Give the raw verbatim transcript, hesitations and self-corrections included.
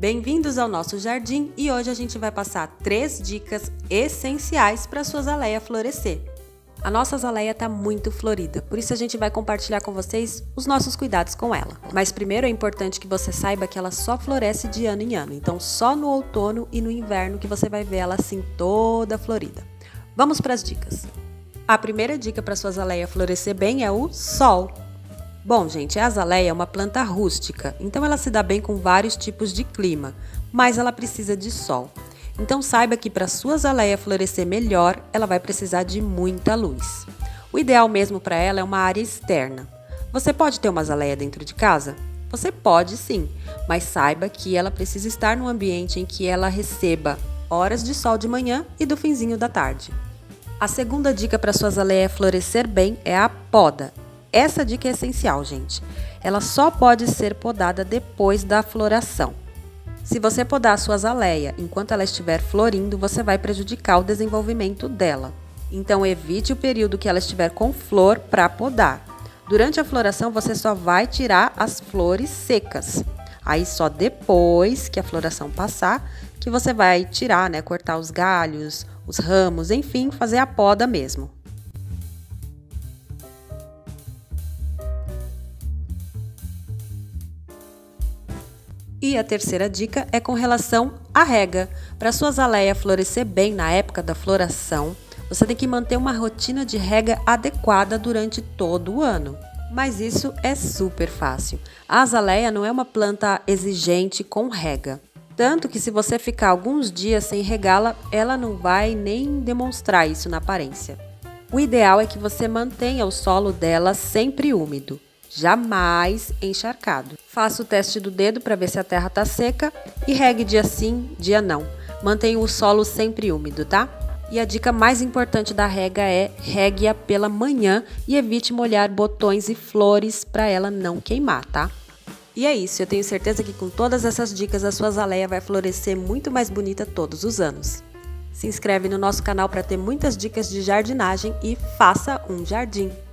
Bem-vindos ao nosso jardim e hoje a gente vai passar três dicas essenciais para sua azaleia florescer. A nossa azaleia está muito florida, por isso a gente vai compartilhar com vocês os nossos cuidados com ela. Mas primeiro é importante que você saiba que ela só floresce de ano em ano, então só no outono e no inverno que você vai ver ela assim toda florida. Vamos para as dicas. A primeira dica para sua azaleia florescer bem é o sol. Bom, gente, a azaleia é uma planta rústica, então ela se dá bem com vários tipos de clima, mas ela precisa de sol. Então saiba que para sua azaleia florescer melhor, ela vai precisar de muita luz. O ideal mesmo para ela é uma área externa. Você pode ter uma azaleia dentro de casa? Você pode sim, mas saiba que ela precisa estar num ambiente em que ela receba horas de sol de manhã e do finzinho da tarde. A segunda dica para sua azaleia florescer bem é a poda. Essa dica é essencial, gente. Ela só pode ser podada depois da floração. Se você podar a sua azaleia enquanto ela estiver florindo, você vai prejudicar o desenvolvimento dela. Então evite o período que ela estiver com flor para podar. Durante a floração você só vai tirar as flores secas. Aí só depois que a floração passar que você vai tirar, né, cortar os galhos, os ramos, enfim, fazer a poda mesmo. E a terceira dica é com relação à rega. Para sua azaleia florescer bem na época da floração, você tem que manter uma rotina de rega adequada durante todo o ano. Mas isso é super fácil. A azaleia não é uma planta exigente com rega. Tanto que se você ficar alguns dias sem regá-la, ela não vai nem demonstrar isso na aparência. O ideal é que você mantenha o solo dela sempre úmido, jamais encharcado. Faça o teste do dedo para ver se a terra está seca e regue dia sim, dia não. Mantenha o solo sempre úmido, tá? E a dica mais importante da rega é regue-a pela manhã e evite molhar botões e flores para ela não queimar, tá? E é isso, eu tenho certeza que com todas essas dicas a sua azaleia vai florescer muito mais bonita todos os anos. Se inscreve no nosso canal para ter muitas dicas de jardinagem e faça um jardim!